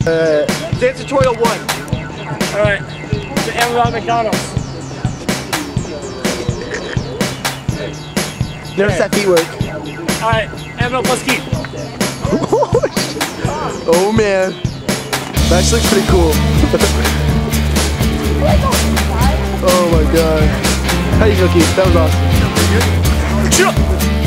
Dance tutorial 1. Alright. The Amazon McDonald's. Notice that feet work. Alright. Amazon plus key. Oh man. That actually looks pretty cool. Oh my god. How do you feel, Keith? That was awesome.